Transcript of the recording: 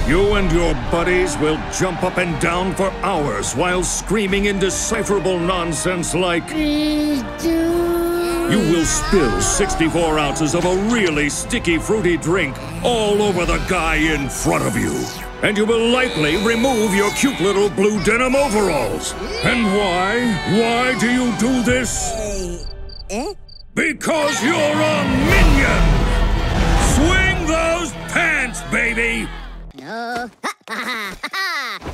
You and your buddies will jump up and down for hours while screaming indecipherable nonsense like... You will spill 64 ounces of a really sticky, fruity drink all over the guy in front of you. And you will likely remove your cute little blue denim overalls. And why? Why do you do this? Because you're a minion! Swing those pants, baby! No.